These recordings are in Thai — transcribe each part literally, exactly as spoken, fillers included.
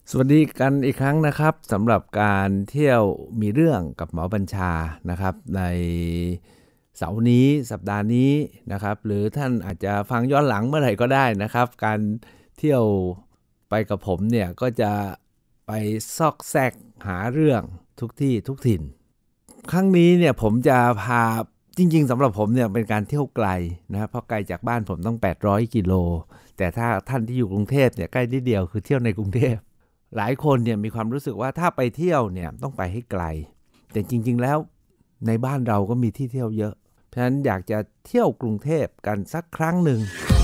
สวัสดีกันอีกครั้งนะครับสำหรับการเที่ยวมีเรื่องกับหมอบัญชานะครับในเสาร์นี้สัปดาห์นี้นะครับหรือท่านอาจจะฟังย้อนหลังเมื่อไหร่ก็ได้นะครับการเที่ยวไปกับผมเนี่ยก็จะไปซอกแซกหาเรื่องทุกที่ทุกถิ่นครั้งนี้เนี่ยผมจะพาจริงๆสำหรับผมเนี่ยเป็นการเที่ยวไกลนะครับเพราะไกลจากบ้านผมต้องแปดร้อยกิโลแต่ถ้าท่านที่อยู่กรุงเทพเนี่ยใกล้นิดเดียวคือเที่ยวในกรุงเทพหลายคนเนี่ยมีความรู้สึกว่าถ้าไปเที่ยวเนี่ยต้องไปให้ไกลแต่จริงๆแล้วในบ้านเราก็มีที่เที่ยวเยอะเพราะฉะนั้นอยากจะเที่ยวกรุงเทพกันสักครั้งหนึ่ง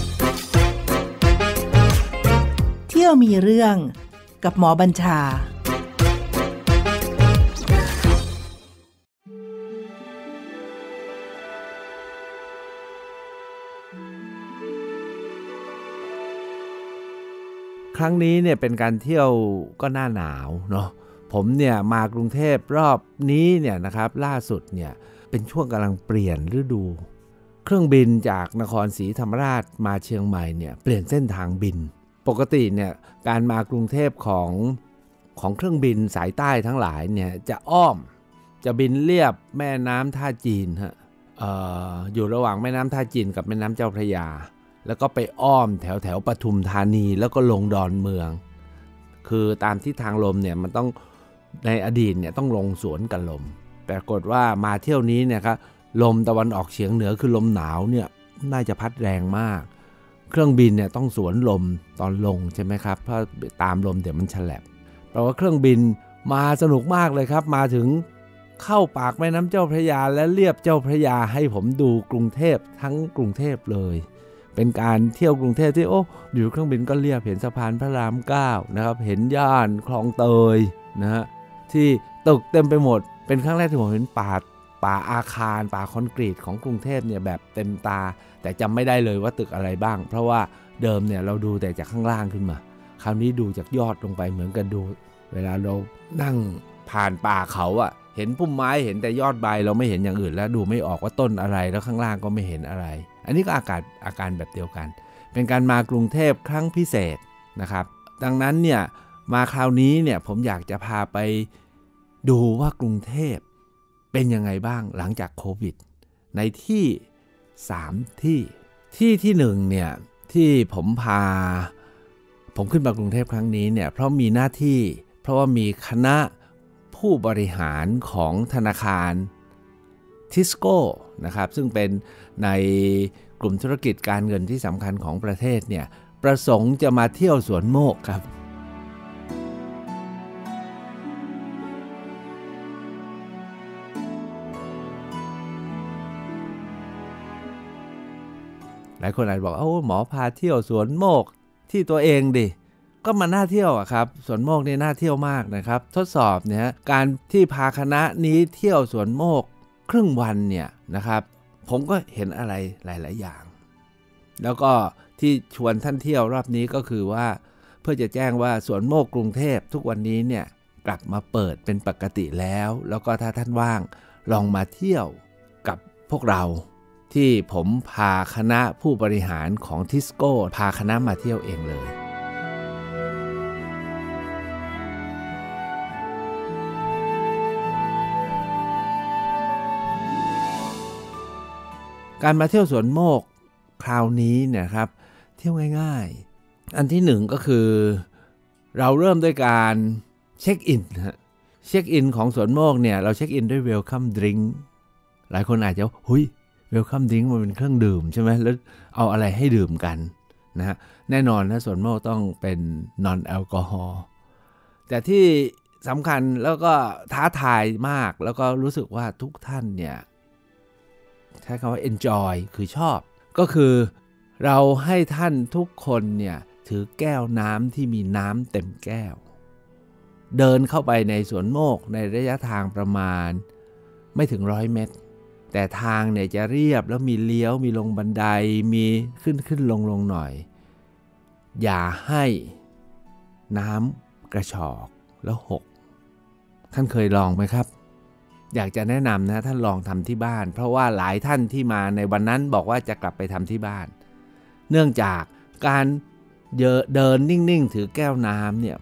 เที่ยวมีเรื่องกับหมอบัญชาครั้งนี้เนี่ยเป็นการเที่ยวก็หน้าหนาวเนาะผมเนี่ยมากรุงเทพรอบนี้เนี่ยนะครับล่าสุดเนี่ยเป็นช่วงกำลังเปลี่ยนฤดูเครื่องบินจากนครศรีธรรมราชมาเชียงใหม่เนี่ยเปลี่ยนเส้นทางบินปกติเนี่ยการมากรุงเทพของของเครื่องบินสายใต้ทั้งหลายเนี่ยจะอ้อมจะบินเลียบแม่น้ำท่าจีนฮะ เอ่อ อยู่ระหว่างแม่น้ำท่าจีนกับแม่น้ำเจ้าพระยาแล้วก็ไปอ้อมแถวแถวปทุมธานีแล้วก็ลงดอนเมืองคือตามทิศทางลมเนี่ยมันต้องในอดีตเนี่ยต้องลงสวนกับลมปรากฏว่ามาเที่ยวนี้เนี่ยครับลมตะวันออกเฉียงเหนือคือลมหนาวเนี่ยน่าจะพัดแรงมากเครื่องบินเนี่ยต้องสวนลมตอนลงใช่ไหมครับเพราะตามลมเดี๋ยวมันฉลับแปลว่าเครื่องบินมาสนุกมากเลยครับมาถึงเข้าปากแม่น้ำเจ้าพระยาและเลียบเจ้าพระยาให้ผมดูกรุงเทพทั้งกรุงเทพเลยเป็นการเที่ยวกรุงเทพที่โอ้อยู่เครื่องบินก็เรียบเห็นสะพานพระรามเก้านะครับเห็นย่านคลองเตยนะฮะที่ตึกเต็มไปหมดเป็นครั้งแรกที่ผมเห็นป่าป่าอาคารป่าคอนกรีตของกรุงเทพเนี่ยแบบเต็มตาแต่จำไม่ได้เลยว่าตึกอะไรบ้างเพราะว่าเดิมเนี่ยเราดูแต่จากข้างล่างขึ้นมาคราวนี้ดูจากยอดลงไปเหมือนกันดูเวลาเรานั่งผ่านป่าเขาอะเห็นพุ่มไม้เห็นแต่ยอดใบเราไม่เห็นอย่างอื่นแล้วดูไม่ออกว่าต้นอะไรแล้วข้างล่างก็ไม่เห็นอะไรอันนี้ก็อาการอาการแบบเดียวกันเป็นการมากรุงเทพครั้งพิเศษนะครับดังนั้นเนี่ยมาคราวนี้เนี่ยผมอยากจะพาไปดูว่ากรุงเทพเป็นยังไงบ้างหลังจากโควิดในที่สามที่ที่ที่หนึ่งเนี่ยที่ผมพาผมขึ้นมากรุงเทพครั้งนี้เนี่ยเพราะมีหน้าที่เพราะว่ามีคณะผู้บริหารของธนาคารทิสโก้นะครับซึ่งเป็นในกลุ่มธุรกิจการเงินที่สำคัญของประเทศเนี่ยประสงค์จะมาเที่ยวสวนโมกครับหลายคนอาจบอกโอ้หมอพาเที่ยวสวนโมกที่ตัวเองดิก็มาน่าเที่ยวอะครับสวนโมกนี่น่าเที่ยวมากนะครับทดสอบเนี่ยการที่พาคณะนี้เที่ยวสวนโมกครึ่งวันเนี่ยนะครับผมก็เห็นอะไรหลายๆอย่างแล้วก็ที่ชวนท่านเที่ยวรอบนี้ก็คือว่าเพื่อจะแจ้งว่าสวนโมกกรุงเทพทุกวันนี้เนี่ยกลับมาเปิดเป็นปกติแล้วแล้วก็ถ้าท่านว่างลองมาเที่ยวกับพวกเราที่ผมพาคณะผู้บริหารของทิสโก้พาคณะมาเที่ยวเองเลยการมาเที่ยวสวนโมกคราวนี้เนี่ยครับเที่ยวง่ายๆอันที่หนึ่งก็คือเราเริ่มด้วยการเช็คอินฮะเช็คอินของสวนโมกเนี่ยเราเช็คอินด้วย Welcome Drink หลายคนอาจจะหุย Welcome Drink มันเป็นเครื่องดื่มใช่ไหมแล้วเอาอะไรให้ดื่มกันนะฮะแน่นอนนะสวนโมกต้องเป็น non alcohol แต่ที่สำคัญแล้วก็ท้าทายมากแล้วก็รู้สึกว่าทุกท่านเนี่ยใช้คำว่า enjoy คือชอบก็คือเราให้ท่านทุกคนเนี่ยถือแก้วน้ำที่มีน้ำเต็มแก้วเดินเข้าไปในสวนโมกในระยะทางประมาณไม่ถึงร้อยเมตรแต่ทางเนี่ยจะเรียบแล้วมีเลี้ยวมีลงบันไดมีขึ้นขึ้นลงลงหน่อยอย่าให้น้ำกระชอกแล้วหกท่านเคยลองไหมครับอยากจะแนะนำนะท่านลองทำที่บ้านเพราะว่าหลายท่านที่มาในวันนั้นบอกว่าจะกลับไปทำที่บ้านเนื่องจากการเดินนิ่งๆถือแก้วน้ำเนี่ย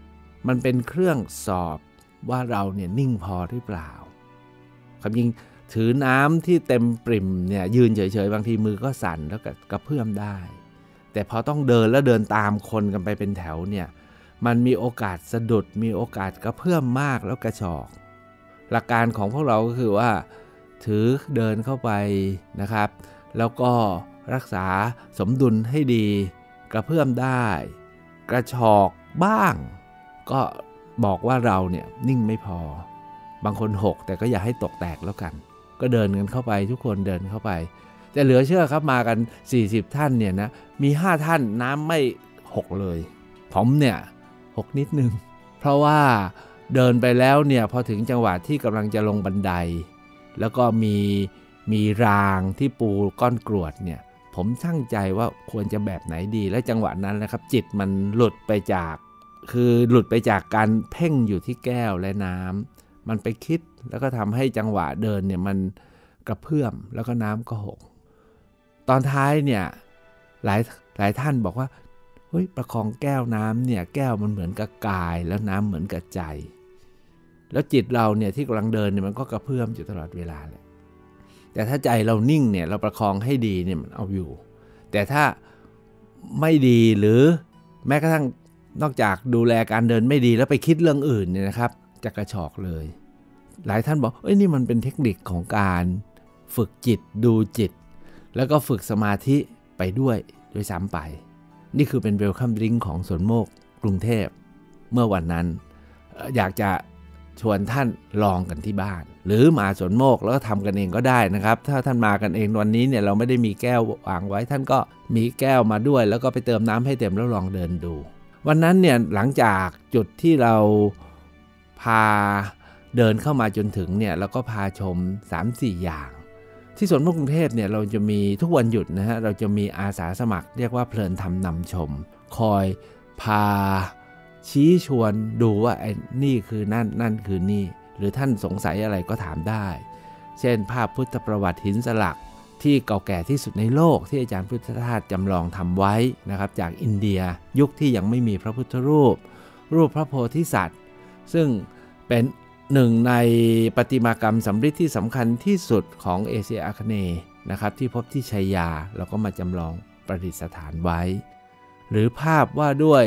มันเป็นเครื่องสอบว่าเราเนี่ยนิ่งพอหรือเปล่าคำจริงถือน้ำที่เต็มปริ่มเนี่ยยืนเฉยๆบางทีมือก็สั่นแล้วก็กระเพื่อมได้แต่พอต้องเดินแล้วเดินตามคนกันไปเป็นแถวเนี่ยมันมีโอกาสสะดุดมีโอกาสกระเพื่อมมากแล้วกระชอกหลักการของพวกเราก็คือว่าถือเดินเข้าไปนะครับแล้วก็รักษาสมดุลให้ดีกระเพื่อมได้กระชอกบ้างก็บอกว่าเราเนี่ยนิ่งไม่พอบางคนหกแต่ก็อย่าให้ตกแตกแล้วกันก็เดินกันเข้าไปทุกคนเดินเข้าไปแต่เหลือเชื่อครับมากันสี่สิบท่านเนี่ยนะมีห้าท่านน้ำไม่หกเลยผมเนี่ยหกนิดนึงเพราะว่าเดินไปแล้วเนี่ยพอถึงจังหวะที่กำลังจะลงบันไดแล้วก็มีมีรางที่ปูก้อนกรวดเนี่ยผมช่างใจว่าควรจะแบบไหนดีและจังหวะนั้นนะครับจิตมันหลุดไปจากคือหลุดไปจากการเพ่งอยู่ที่แก้วและน้ำมันไปคิดแล้วก็ทำให้จังหวะเดินเนี่ยมันกระเพื่อมแล้วก็น้ำก็หกตอนท้ายเนี่ยหลายหลายท่านบอกว่าเฮ้ยประคองแก้วน้ำเนี่ยแก้วมันเหมือนกับกายแล้วน้ำเหมือนกับใจแล้วจิตเราเนี่ยที่กำลังเดินเนี่ยมันก็กระเพื่อมอยู่ตลอดเวลาเลยแต่ถ้าใจเรานิ่งเนี่ยเราประคองให้ดีเนี่ยมันเอาอยู่แต่ถ้าไม่ดีหรือแม้กระทั่งนอกจากดูแลการเดินไม่ดีแล้วไปคิดเรื่องอื่นเนี่ยนะครับจะกระชอกเลยหลายท่านบอกเอ้ยนี่มันเป็นเทคนิคของการฝึกจิตดูจิตแล้วก็ฝึกสมาธิไปด้วยโดยซ้ำไปนี่คือเป็นเวลคัมดริงก์ของสวนโมกกรุงเทพเมื่อวันนั้นอยากจะชวนท่านลองกันที่บ้านหรือมาสวนโมกแล้วก็ทำกันเองก็ได้นะครับถ้าท่านมากันเองวันนี้เนี่ยเราไม่ได้มีแก้ววางไว้ท่านก็มีแก้วมาด้วยแล้วก็ไปเติมน้ำให้เต็มแล้วลองเดินดูวันนั้นเนี่ยหลังจากจุดที่เราพาเดินเข้ามาจนถึงเนี่ยเราก็พาชม สามสี่ อย่างที่สวนโมกกรุงเทพเนี่ยเราจะมีทุกวันหยุดนะฮะเราจะมีอาสาสมัครเรียกว่าเพลินธรรมนำชมคอยพาชี้ชวนดูว่าไอ้นี่คือนั่นนั่นคือนี่หรือท่านสงสัยอะไรก็ถามได้เช่นภาพพุทธประวัติหินสลักที่เก่าแก่ที่สุดในโลกที่อาจารย์พุทธทาสจำลองทำไว้นะครับจากอินเดียยุคที่ยังไม่มีพระพุทธรูปรูปพระโพธิสัตว์ซึ่งเป็นหนึ่งในประติมากรรมสำริดที่สำคัญที่สุดของเอเชียอาคเนย์นะครับที่พบที่ชัยยาเราก็มาจำลองประดิษฐานไว้หรือภาพว่าด้วย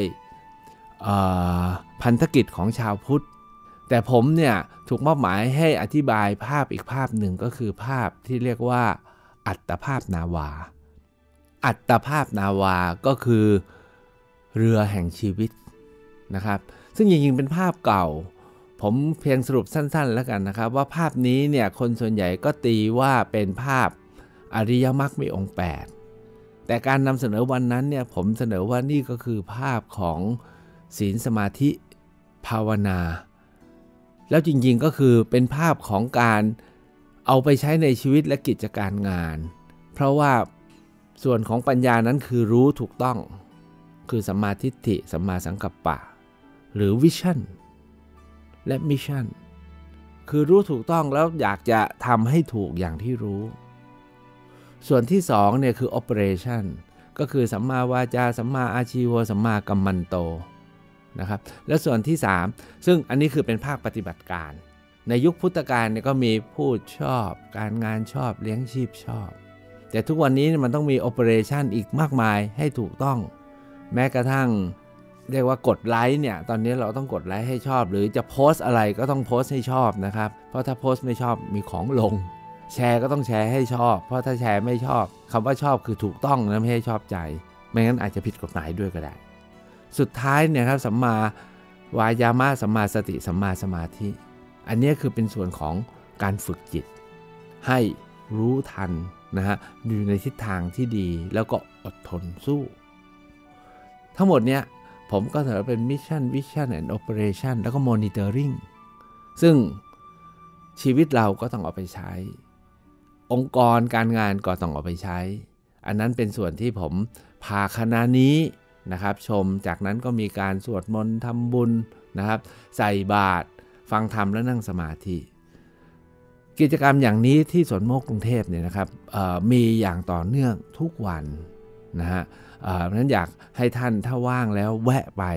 พันธกิจของชาวพุทธแต่ผมเนี่ยถูกมอบหมายให้อธิบายภาพอีกภาพหนึ่งก็คือภาพที่เรียกว่าอัตภาพนาวาอัตภาพนาวาก็คือเรือแห่งชีวิตนะครับซึ่งจริงๆเป็นภาพเก่าผมเพียงสรุปสั้นๆแล้วกันนะครับว่าภาพนี้เนี่ยคนส่วนใหญ่ก็ตีว่าเป็นภาพอริยมรรคมีองค์แปดแต่การนำเสนอวันนั้นเนี่ยผมเสนอว่านี่ก็คือภาพของศีลสมาธิภาวนาแล้วจริงๆก็คือเป็นภาพของการเอาไปใช้ในชีวิตและกิจการงานเพราะว่าส่วนของปัญญานั้นคือรู้ถูกต้องคือสัมมาทิฏฐิสัมมาสังกัปปะหรือวิชั่นและมิชชั่นคือรู้ถูกต้องแล้วอยากจะทำให้ถูกอย่างที่รู้ส่วนที่สองเนี่ยคือ operation ก็คือสัมมาวาจาสัมมาอาชีวะสัมมากัมมันโตนะครับและส่วนที่สามซึ่งอันนี้คือเป็นภาคปฏิบัติการในยุคพุทธกาลเนี่ยก็มีพูดชอบการงานชอบเลี้ยงชีพชอบแต่ทุกวันนี้มันต้องมี operation อีกมากมายให้ถูกต้องแม้กระทั่งเรียกว่ากดไลค์เนี่ยตอนนี้เราต้องกดไลค์ให้ชอบหรือจะโพสต์อะไรก็ต้องโพสต์ให้ชอบนะครับเพราะถ้าโพสต์ไม่ชอบมีของลงแชร์ก็ต้องแชร์ให้ชอบเพราะถ้าแชร์ไม่ชอบคำว่าชอบคือถูกต้องนะไม่ให้ชอบใจไม่งั้นอาจจะผิดกฎหมายด้วยก็ได้สุดท้ายเนี่ยครับสัมมาวายามะสัมมาสติสัมมาสมาธิอันนี้คือเป็นส่วนของการฝึกจิตให้รู้ทันนะฮะอยู่ในทิศทางที่ดีแล้วก็อดทนสู้ทั้งหมดเนี้ยผมก็ถือเป็น Mission Vision and Operation แล้วก็ Monitoring ซึ่งชีวิตเราก็ต้องเอาไปใช้องค์กรการงานก็ต้องเอาไปใช้อันนั้นเป็นส่วนที่ผมพาคณะนี้นะครับชมจากนั้นก็มีการสวดมนต์ทำบุญนะครับใส่บาตรฟังธรรมและนั่งสมาธิกิจกรรมอย่างนี้ที่สวนโมกกรุงเทพเนี่ยนะครับมีอย่างต่อเนื่องทุกวันนะฮะเพราะฉะนั้นอยากให้ท่านถ้าว่างแล้วแวะไป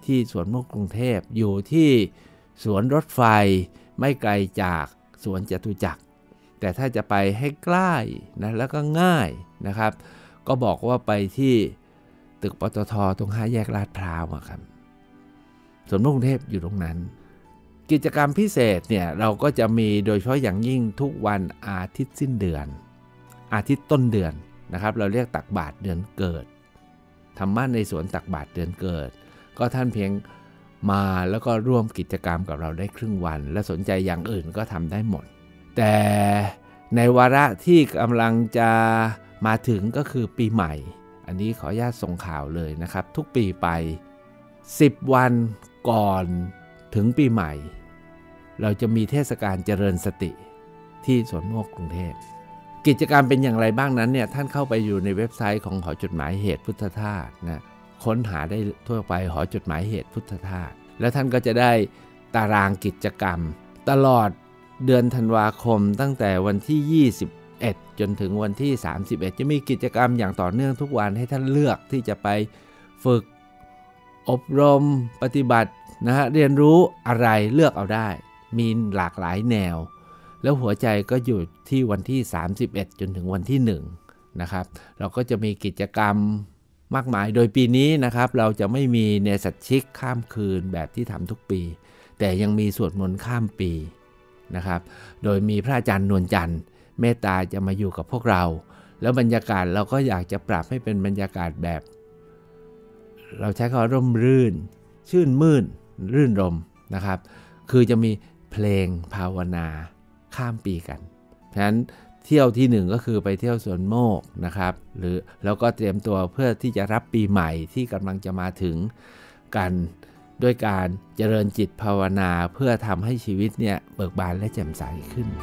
ที่สวนโมกกรุงเทพอยู่ที่สวนรถไฟไม่ไกลจากสวนจตุจักรแต่ถ้าจะไปให้ใกล้นะแล้วก็ง่ายนะครับก็บอกว่าไปที่ตึกปตท.ตรงห้าแยกลาดพร้าวครับสวนโมกกรุงเทพอยู่ตรงนั้นกิจกรรมพิเศษเนี่ยเราก็จะมีโดยเฉพาะอย่างยิ่งทุกวันอาทิตย์สิ้นเดือนอาทิตย์ต้นเดือนนะครับเราเรียกตักบาตรเดือนเกิดธรรมะในสวนตักบาตรเดือนเกิดก็ท่านเพียงมาแล้วก็ร่วมกิจกรรมกับเราได้ครึ่งวันและสนใจอย่างอื่นก็ทำได้หมดแต่ในวาระที่กำลังจะมาถึงก็คือปีใหม่อันนี้ขออนุญาตส่งข่าวเลยนะครับทุกปีไปสิบวันก่อนถึงปีใหม่เราจะมีเทศกาลเจริญสติที่สวนโมกกรุงเทพกิจกรรมเป็นอย่างไรบ้างนั้นเนี่ยท่านเข้าไปอยู่ในเว็บไซต์ของหอจดหมายเหตุพุทธทาสนะค้นหาได้ทั่วไปหอจดหมายเหตุพุทธทาสแล้วท่านก็จะได้ตารางกิจกรรมตลอดเดือนธันวาคมตั้งแต่วันที่ยี่สิบเอ็ดจนถึงวันที่สามสิบเอ็ดจะมีกิจกรรมอย่างต่อเนื่องทุกวันให้ท่านเลือกที่จะไปฝึกอบรมปฏิบัตินะฮะเรียนรู้อะไรเลือกเอาได้มีหลากหลายแนวแล้วหัวใจก็อยู่ที่วันที่สามสิบเอ็ดจนถึงวันที่หนึ่งนะครับเราก็จะมีกิจกรรมมากมายโดยปีนี้นะครับเราจะไม่มีเนสัชชิกข้ามคืนแบบที่ทำทุกปีแต่ยังมีสวดมนต์ข้ามปีนะครับโดยมีพระอาจารย์นวลจันทร์เมตตาจะมาอยู่กับพวกเราแล้วบรรยากาศเราก็อยากจะปรับให้เป็นบรรยากาศแบบเราใช้คำว่าร่มรื่นชื่นมื่นรื่นรมนะครับคือจะมีเพลงภาวนาข้ามปีกันฉะนั้นเที่ยวที่หนึ่งก็คือไปเที่ยวสวนโมกนะครับหรือแล้วก็เตรียมตัวเพื่อที่จะรับปีใหม่ที่กำลังจะมาถึงกันด้วยการเจริญจิตภาวนาเพื่อทำให้ชีวิตเนี่ยเบิกบานและแจ่มใสขึ้น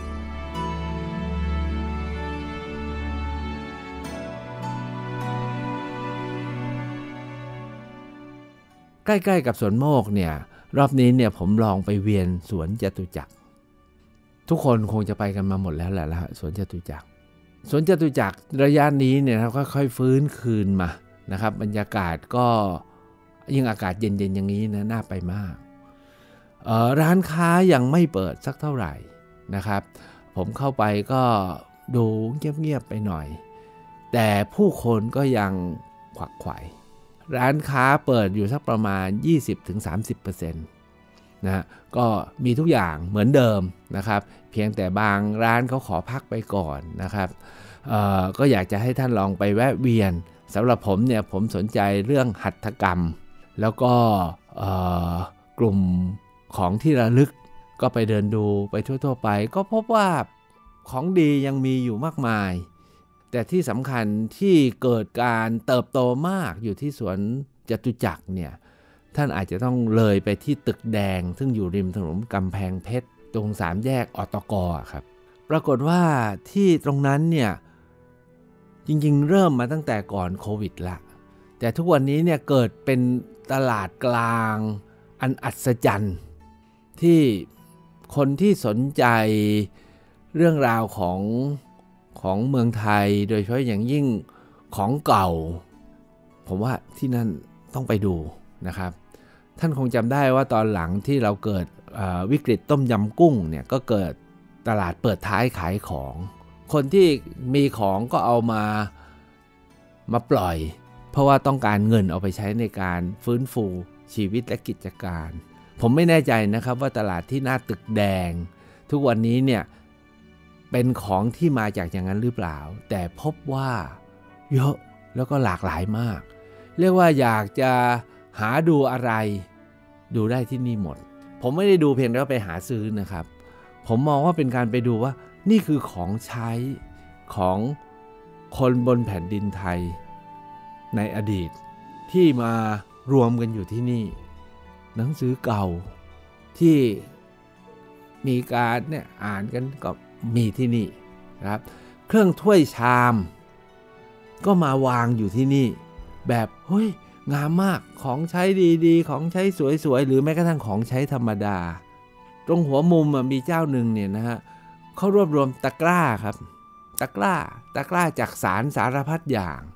ใกล้ๆกับสวนโมกเนี่ยรอบนี้เนี่ยผมลองไปเวียนสวนจตุจักรทุกคนคงจะไปกันมาหมดแล้วแหละสวนจตุจักรสวนจตุจักรระยะนี้เนี่ยเราค่อยๆฟื้นคืนมานะครับบรรยากาศก็ยิ่งอากาศเย็นๆอย่างนี้นะน่าไปมากเอ่อร้านค้ายังไม่เปิดสักเท่าไหร่นะครับผมเข้าไปก็ดูเงียบๆไปหน่อยแต่ผู้คนก็ยังขวักไขว่ร้านค้าเปิดอยู่สักประมาณ ยี่สิบถึงสามสิบเปอร์เซ็นต์ นะก็มีทุกอย่างเหมือนเดิมนะครับเพียงแต่บางร้านเขาขอพักไปก่อนนะครับก็อยากจะให้ท่านลองไปแวะเวียนสำหรับผมเนี่ยผมสนใจเรื่องหัตถกรรมแล้วก็กลุ่มของที่ระลึกก็ไปเดินดูไปทั่วๆไปก็พบว่าของดียังมีอยู่มากมายแต่ที่สำคัญที่เกิดการเติบโตมากอยู่ที่สวนจตุจักรเนี่ยท่านอาจจะต้องเลยไปที่ตึกแดงซึ่งอยู่ริมถนนกำแพงเพชรตรงสามแยกอตก.ครับปรากฏว่าที่ตรงนั้นเนี่ยจริงๆเริ่มมาตั้งแต่ก่อนโควิดละแต่ทุกวันนี้เนี่ยเกิดเป็นตลาดกลางอันอัศจรรย์ที่คนที่สนใจเรื่องราวของของเมืองไทยโดยเฉพาะอย่างยิ่งของเก่าผมว่าที่นั่นต้องไปดูนะครับท่านคงจำได้ว่าตอนหลังที่เราเกิดวิกฤตต้มยำกุ้งเนี่ยก็เกิดตลาดเปิดท้ายขายของคนที่มีของก็เอามามาปล่อยเพราะว่าต้องการเงินเอาไปใช้ในการฟื้นฟูชีวิตและกิจการผมไม่แน่ใจนะครับว่าตลาดที่หน้าตึกแดงทุกวันนี้เนี่ยเป็นของที่มาจากอย่างนั้นหรือเปล่าแต่พบว่าเยอะแล้วก็หลากหลายมากเรียกว่าอยากจะหาดูอะไรดูได้ที่นี่หมดผมไม่ได้ดูเพียงแต่ว่าไปหาซื้อนะครับผมมองว่าเป็นการไปดูว่านี่คือของใช้ของคนบนแผ่นดินไทยในอดีตที่มารวมกันอยู่ที่นี่หนังสือเก่าที่มีการเนี่ยอ่านกันก็มีที่นี่นะครับเครื่องถ้วยชามก็มาวางอยู่ที่นี่แบบเฮ้ยงามมากของใช้ดีๆของใช้สวยๆหรือแม้กระทั่งของใช้ธรรมดาตรงหัวมุมมีเจ้าหนึ่งเนี่ยนะฮะเขารวบรวมตะกร้าครับตะกร้าตะกร้าจากสารสารพัดอย่าง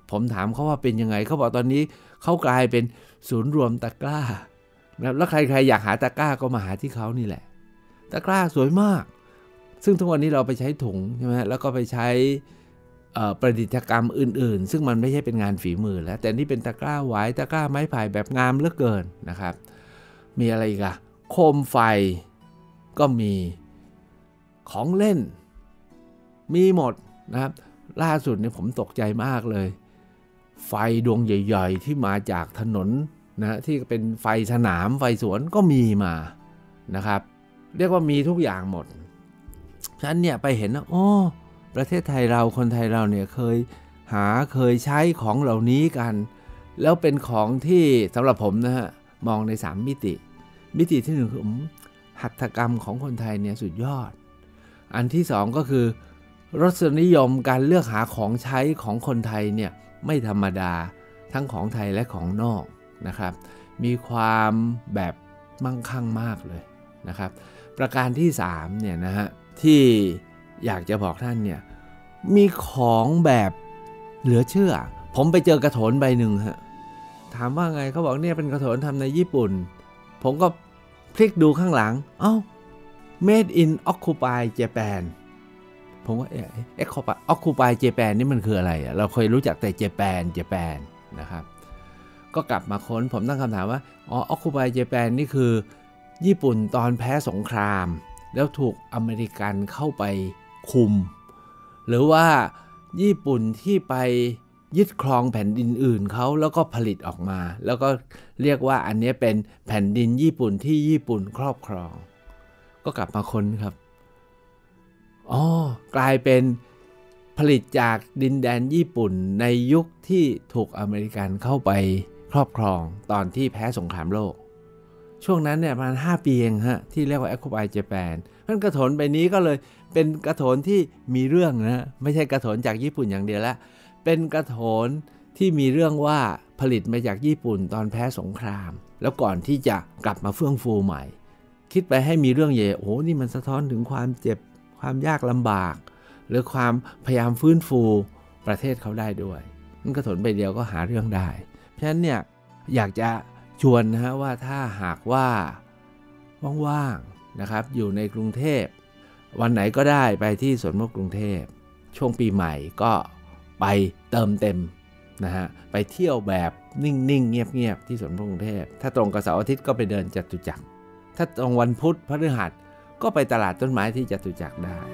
ผมถามเขาว่าเป็นยังไงเขาบอกตอนนี้เขากลายเป็นศูนย์รวมตะกร้าแล้วใครๆอยากหาตะกร้าก็มาหาที่เขานี่แหละตะกร้าสวยมากซึ่งทุกวันนี้เราไปใช้ถุงใช่ไหมแล้วก็ไปใช้ประดิษฐกรรมอื่นๆซึ่งมันไม่ใช่เป็นงานฝีมือแล้วแต่นี่เป็นตะกร้าหวายตะกร้าไม้ไผ่แบบงามเหลือเกินนะครับมีอะไรอีกอะโคมไฟก็มีของเล่นมีหมดนะครับล่าสุดเนี่ยผมตกใจมากเลยไฟดวงใหญ่ๆที่มาจากถนนนะที่เป็นไฟสนามไฟสวนก็มีมานะครับเรียกว่ามีทุกอย่างหมดฉะนั้นเนี่ยไปเห็นนะโอ้ประเทศไทยเราคนไทยเราเนี่ยเคยหาเคยใช้ของเหล่านี้กันแล้วเป็นของที่สำหรับผมนะฮะมองในสามมิติมิติที่หนึ่งคือหัตถกรรมของคนไทยเนี่ยสุดยอดอันที่สองก็คือรสนิยมการเลือกหาของใช้ของคนไทยเนี่ยไม่ธรรมดาทั้งของไทยและของนอกนะครับมีความแบบมั่งคั่งมากเลยนะครับประการที่สามเนี่ยนะฮะที่อยากจะบอกท่านเนี่ยมีของแบบเหลือเชื่อผมไปเจอกระโถนใบหนึ่งฮะถามว่าไงเขาบอกเนี่ยเป็นกระโถนทำในญี่ปุ่นผมก็พลิกดูข้างหลังเอ้า made in Occupy Japan ผมว่าเอ๊ะ Occupy Japan นี่มันคืออะไรอ่ะเราเคยรู้จักแต่ Japan Japan นะครับก็กลับมาค้นผมตั้งคำถามว่าอ๋อ Occupy Japan นี่คือญี่ปุ่นตอนแพ้สงครามแล้วถูกอเมริกันเข้าไปคุมหรือว่าญี่ปุ่นที่ไปยึดครองแผ่นดินอื่นเขาแล้วก็ผลิตออกมาแล้วก็เรียกว่าอันนี้เป็นแผ่นดินญี่ปุ่นที่ญี่ปุ่นครอบครองก็กลับมาค้นครับอ๋อกลายเป็นผลิตจากดินแดนญี่ปุ่นในยุคที่ถูกอเมริกันเข้าไปครอบครองตอนที่แพ้สงครามโลกช่วงนั้นเนี่ยประมาณห้าปีเองฮะที่เรียกว่า Occupy Japan เพราะกระโถนใบนี้ก็เลยเป็นกระโถนที่มีเรื่องนะไม่ใช่กระโถนจากญี่ปุ่นอย่างเดียวละเป็นกระโถนที่มีเรื่องว่าผลิตมาจากญี่ปุ่นตอนแพ้สงครามแล้วก่อนที่จะกลับมาเฟื่องฟูใหม่คิดไปให้มีเรื่องใหญ่โอ้นี่มันสะท้อนถึงความเจ็บความยากลำบากหรือความพยายามฟื้นฟูประเทศเขาได้ด้วยนั่นกระโถนใบเดียวก็หาเรื่องได้เพราะฉะนั้นเนี่ยอยากจะชวนนะฮะว่าถ้าหากว่าว่างๆนะครับอยู่ในกรุงเทพวันไหนก็ได้ไปที่สวนนกกรุงเทพช่วงปีใหม่ก็ไปเติมเต็มนะฮะไปเที่ยวแบบนิ่งๆเงียบๆที่สวนนกกรุงเทพถ้าตรงกับเสาร์อาทิตย์ก็ไปเดินจตุจักรถ้าตรงวันพุธพฤหัสก็ไปตลาดต้นไม้ที่จตุจักรได้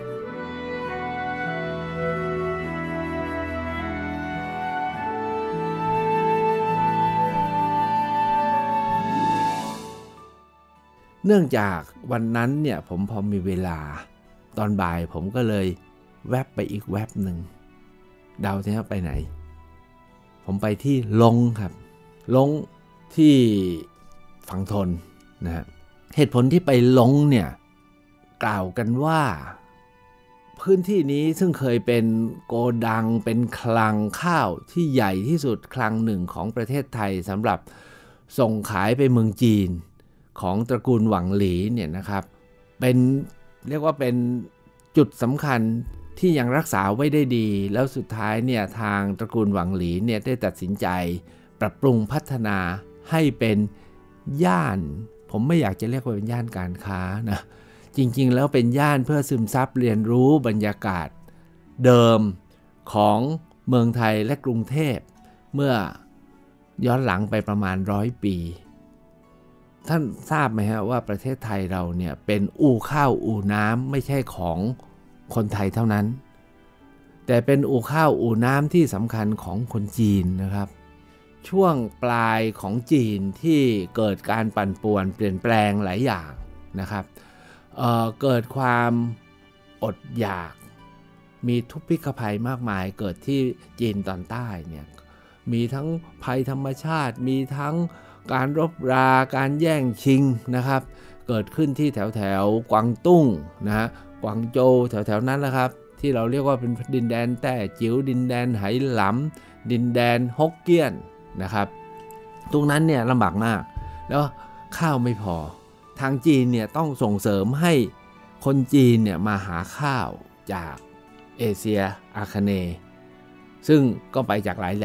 เนื่องจากวันนั้นเนี่ยผมพอมีเวลาตอนบ่ายผมก็เลยแวบไปอีกแวบหนึ่งเดาสิครับไปไหนผมไปที่ลงครับลงที่ฝั่งทนนะฮะเหตุผลที่ไปลงเนี่ยกล่าวกันว่าพื้นที่นี้ซึ่งเคยเป็นโกดังเป็นคลังข้าวที่ใหญ่ที่สุดคลังหนึ่งของประเทศไทยสำหรับส่งขายไปเมืองจีนของตระกูลหวังหลีเนี่ยนะครับเป็นเรียกว่าเป็นจุดสำคัญที่ยังรักษาไว้ได้ดีแล้วสุดท้ายเนี่ยทางตระกูลหวังหลีเนี่ยได้ตัดสินใจปรับปรุงพัฒนาให้เป็นย่านผมไม่อยากจะเรียกว่าเป็นย่านการค้านะจริงๆแล้วเป็นย่านเพื่อซึมซับเรียนรู้บรรยากาศเดิมของเมืองไทยและกรุงเทพเมื่อย้อนหลังไปประมาณร้อยปีท่านทราบไหมฮะว่าประเทศไทยเราเนี่ยเป็นอู่ข้าวอู่น้ำไม่ใช่ของคนไทยเท่านั้นแต่เป็นอู่ข้าวอู่น้ำที่สำคัญของคนจีนนะครับช่วงปลายของจีนที่เกิดการปั่นป่วนเปลี่ยนแปลงหลายอย่างนะครับเอ่อเกิดความอดอยากมีทุพพิฆภัยมากมายเกิดที่จีนตอนใต้เนี่ยมีทั้งภัยธรรมชาติมีทั้งการรบราการแย่งชิงนะครับเกิดขึ้นที่แถวแถวกวางตุ้งนะฮะกวางโจวแถวแถวนั้นแหละครับที่เราเรียกว่าเป็นดินแดนแต้จิ๋วดินแดนไหหลำดินแดนฮกเกี้ยนนะครับตรงนั้นเนี่ยลำบากมากแล้วข้าวไม่พอทางจีนเนี่ยต้องส่งเสริมให้คนจีนเนี่ยมาหาข้าวจากเอเชียอาคเนย์ซึ่งก็ไปจากหลายแหล่ง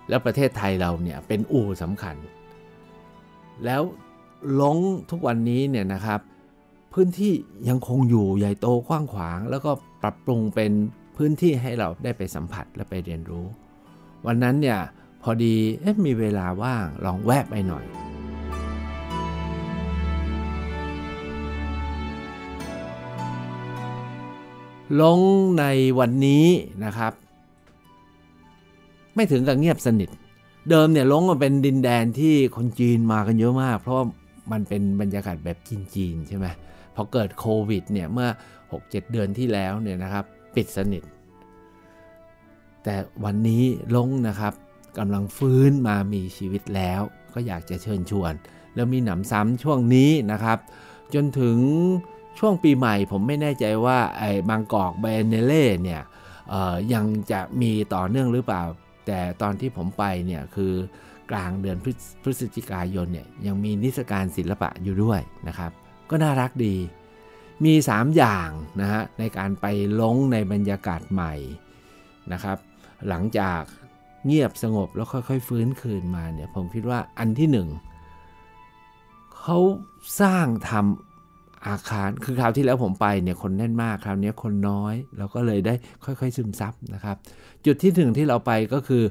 แล้วประเทศไทยเราเนี่ยเป็นอู่สำคัญแล้วล้งทุกวันนี้เนี่ยนะครับพื้นที่ยังคงอยู่ใหญ่โตกว้างขวางแล้วก็ปรับปรุงเป็นพื้นที่ให้เราได้ไปสัมผัสและไปเรียนรู้วันนั้นเนี่ยพอดีเอ๊ะมีเวลาว่างลองแวะไปหน่อยลงในวันนี้นะครับไม่ถึงกับเงียบสนิทเดิมเนี่ยลงมันเป็นดินแดนที่คนจีนมากันเยอะมากเพราะว่ามันเป็นบรรยากาศแบบจีนๆใช่ไหมพอเกิดโควิดเนี่ยเมื่อ หกเจ็ด เดือนที่แล้วเนี่ยนะครับปิดสนิทแต่วันนี้ลงนะครับกำลังฟื้นมามีชีวิตแล้วก็อยากจะเชิญชวนแล้วมีหนำซ้ำช่วงนี้นะครับจนถึงช่วงปีใหม่ผมไม่แน่ใจว่าไอ้บางกอกไบเอเนเล่เนี่ยยังจะมีต่อเนื่องหรือเปล่าแต่ตอนที่ผมไปเนี่ยคือกลางเดือนพฤศจิกายนเนี่ยยังมีนิทรรศการศิลปะอยู่ด้วยนะครับก็น่ารักดีมีสามอย่างนะฮะในการไปล้งในบรรยากาศใหม่นะครับหลังจากเงียบสงบแล้วค่อยๆฟื้นคืนมาเนี่ยผมคิดว่าอันที่หนึ่งเขาสร้างทำอาคารคือคราวที่แล้วผมไปเนี่ยคนแน่นมากคราวนี้คนน้อยเราก็เลยได้ค่อยๆซึมซับนะครับจุดที่หนึ่งที่เราไปก็คือ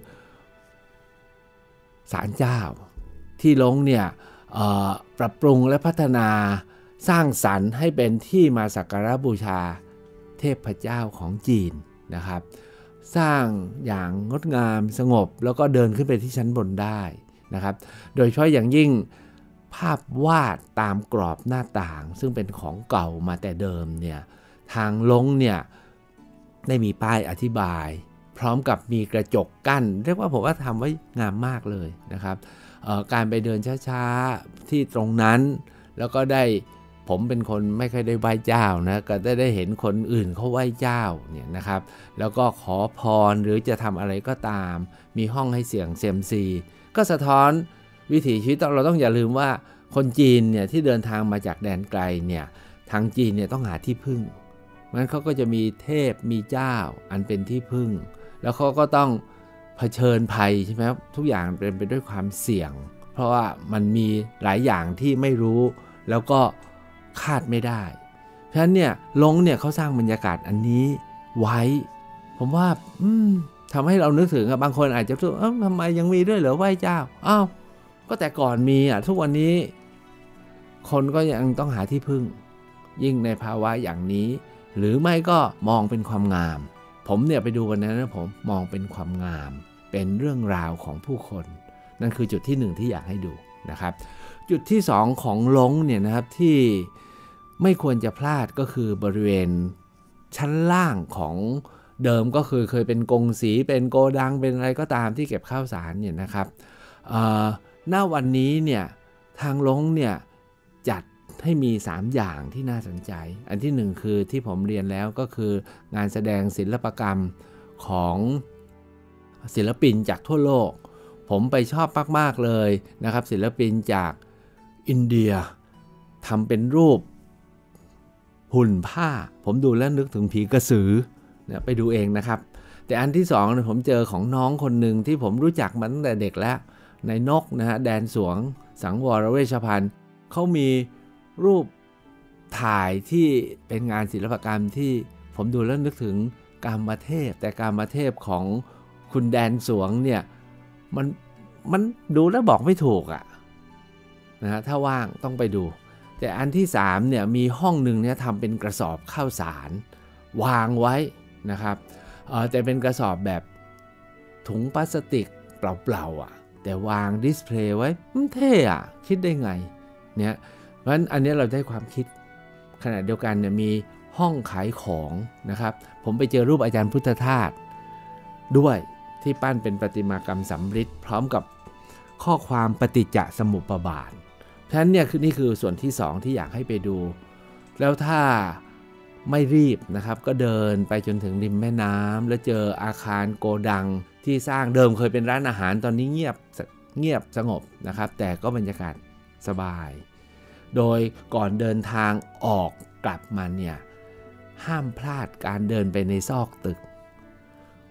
ศาลเจ้าที่ล้งเนี่ยปรับปรุงและพัฒนาสร้างสรรค์ให้เป็นที่มาสักการะบูชาเทพเจ้าของจีนนะครับสร้างอย่างงดงามสงบแล้วก็เดินขึ้นไปที่ชั้นบนได้นะครับโดยเฉพาะอย่างยิ่งภาพวาดตามกรอบหน้าต่างซึ่งเป็นของเก่ามาแต่เดิมเนี่ยทางล้งเนี่ยได้มีป้ายอธิบายพร้อมกับมีกระจกกั้นเรียกว่าผมว่าทำไว้งามมากเลยนะครับการไปเดินช้าๆที่ตรงนั้นแล้วก็ได้ผมเป็นคนไม่ค่อยได้ไหว้เจ้านะก็ได้ได้เห็นคนอื่นเขาไหว้เจ้าเนี่ยนะครับแล้วก็ขอพรหรือจะทำอะไรก็ตามมีห้องให้เสี่ยงเซียมซีก็สะท้อนวิถีชีวิตเราต้องอย่าลืมว่าคนจีนเนี่ยที่เดินทางมาจากแดนไกลเนี่ยทางจีนเนี่ยต้องหาที่พึ่งงั้นเขาก็จะมีเทพมีเจ้าอันเป็นที่พึ่งแล้วเขาก็ต้องเผชิญภัยใช่ไหมครับทุกอย่างเป็นไปด้วยความเสี่ยงเพราะว่ามันมีหลายอย่างที่ไม่รู้แล้วก็คาดไม่ได้เพราะฉะนั้นเนี่ยลงเนี่ยเขาสร้างบรรยากาศอันนี้ไว้ผมว่าอืมทำให้เรานึกถึงบางคนอาจจะรู้เอ้าทำไมยังมีด้วยเหรอไหว้เจ้าอ้าวก็แต่ก่อนมีอ่ะทุกวันนี้คนก็ยังต้องหาที่พึ่งยิ่งในภาวะอย่างนี้หรือไม่ก็มองเป็นความงามผมเนี่ยไปดูวันนั้นนะผมมองเป็นความงามเป็นเรื่องราวของผู้คนนั่นคือจุดที่หนึ่งที่อยากให้ดูนะครับจุดที่สองของล้งเนี่ยนะครับที่ไม่ควรจะพลาดก็คือบริเวณชั้นล่างของเดิมก็คือเคยเป็นกงสีเป็นโกดังเป็นอะไรก็ตามที่เก็บข้าวสารเนี่ยนะครับณวันนี้เนี่ยทางล้งเนี่ยจัดให้มีสามอย่างที่น่าสนใจอันที่หนึ่งคือที่ผมเรียนแล้วก็คืองานแสดงศิลปกรรมของศิลปินจากทั่วโลกผมไปชอบมากๆเลยนะครับศิลปินจากอินเดียทำเป็นรูปหุ่นผ้าผมดูแล้วนึกถึงผีกระสือเนี่ยไปดูเองนะครับแต่อันที่สองเนี่ยผมเจอของน้องคนหนึ่งที่ผมรู้จักมาตั้งแต่เด็กแล้วในนกนะฮะแดนสวงสังวรเวชภัณฑ์เขามีรูปถ่ายที่เป็นงานศิลปกรรมที่ผมดูแล้วนึกถึงกามเทพแต่กามเทพของคุณแดนสวงเนี่ยมันมันดูแล้วบอกไม่ถูกอ่ะนะฮะถ้าว่างต้องไปดูแต่อันที่สามเนี่ยมีห้องหนึ่งเนี่ยทำเป็นกระสอบข้าวสารวางไว้นะครับเออแต่เป็นกระสอบแบบถุงพลาสติกเปล่าๆอ่ะแต่วางดิสเพลย์ไว้เท่อ่ะคิดได้ไงเนี่ยเพราะฉะนั้นอันนี้เราได้ความคิดขณะเดียวกันเนี่ยมีห้องขายของนะครับผมไปเจอรูปอาจารย์พุทธทาสด้วยที่ปั้นเป็นประติมากรรมสำริดพร้อมกับข้อความปฏิจจสมุปบาทฉะนั้นเนี่ยคือนี่คือส่วนที่สองที่อยากให้ไปดูแล้วถ้าไม่รีบนะครับก็เดินไปจนถึงริมแม่น้ำแล้วเจออาคารโกดังที่สร้างเดิมเคยเป็นร้านอาหารตอนนี้เงียบเงียบสงบนะครับแต่ก็บรรยากาศสบายโดยก่อนเดินทางออกกลับมาเนี่ยห้ามพลาดการเดินไปในซอกตึก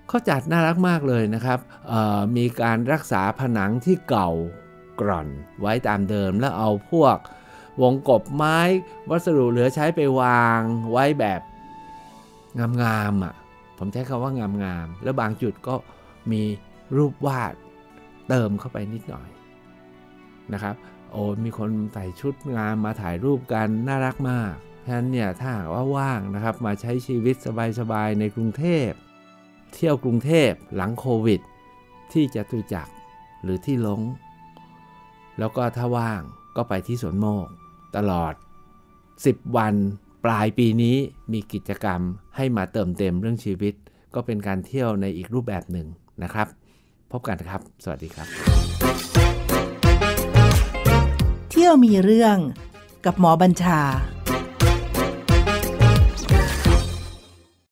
เขาจัดน่ารักมากเลยนะครับมีการรักษาผนังที่เก่ากร่อนไว้ตามเดิมแล้วเอาพวกวงกบไม้วัสดุเหลือใช้ไปวางไว้แบบงามๆอ่ะผมใช้คำว่างามๆแล้วบางจุดก็มีรูปวาดเติมเข้าไปนิดหน่อยนะครับโอ้มีคนใส่ชุดงามมาถ่ายรูปกันน่ารักมากเพราะฉะนั้นเนี่ยถ้าว่าว่างนะครับมาใช้ชีวิตสบายๆในกรุงเทพเที่ยวกรุงเทพหลังโควิดที่จตุจักรหรือที่ลงแล้วก็ถ้าว่างก็ไปที่สวนโมกตลอดสิบวันปลายปีนี้มีกิจกรรมให้มาเติมเต็มเรื่องชีวิตก็เป็นการเที่ยวในอีกรูปแบบหนึ่งนะครับพบกันครับสวัสดีครับเที่ยวมีเรื่องกับหมอบัญชา